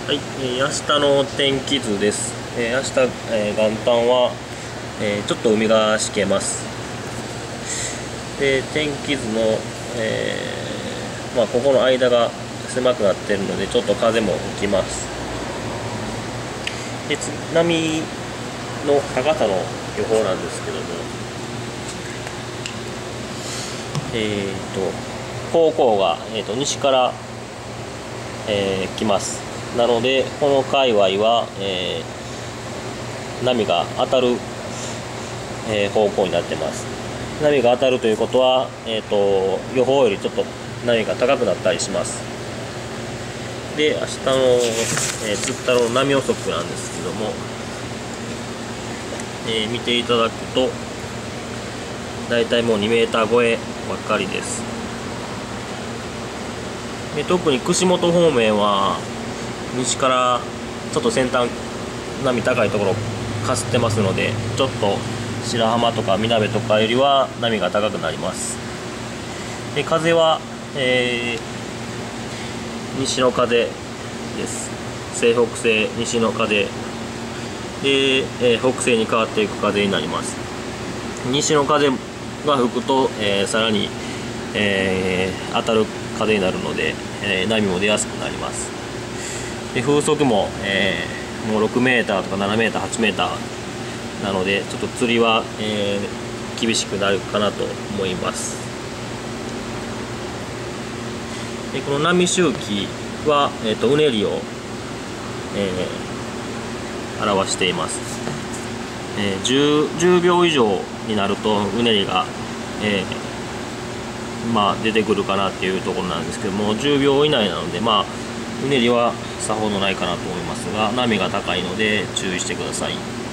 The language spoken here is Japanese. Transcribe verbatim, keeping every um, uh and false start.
はい、えー明日の天気図です。えー明日、えー元旦は、えーちょっと海がしけます。で、天気図の、えーまあ、ここの間が狭くなっているので、ちょっと風も吹きます。で、津波の高さの予報なんですけども、えーと、方向が、えーと西から、えー来ます。なので、この界隈は、えー波が当たる、えー方向になってます。波が当たるということは、えーと、予報よりちょっと波が高くなったりします。で、明日の、えー、つったろの波予測なんですけども、えー見ていただくと、だいたいもうにメーター超えばっかりです。で、特に串本方面は、西からちょっと先端、波高いところかすってますので、ちょっと白浜とか南とかよりは波が高くなります。で、風は、えー西の風です。西北西西の風で、えー北西に変わっていく風になります。西の風が吹くと、えーさらに、えー当たる風になるので、えー波も出やすくなります。で、風速も、えーもうろくメーターとかななメーターはちメーターなので、ちょっと釣りは、えー厳しくなるかなと思います。で、この波周期は、えーとうねりを、えー表しています。えー、10, じゅうびょう以上になるとうねりが、えーまあ、出てくるかなっていうところなんですけども、じゅうびょう以内なので、まあ、うねりはさほどないかなと思いますが、波が高いので注意してください。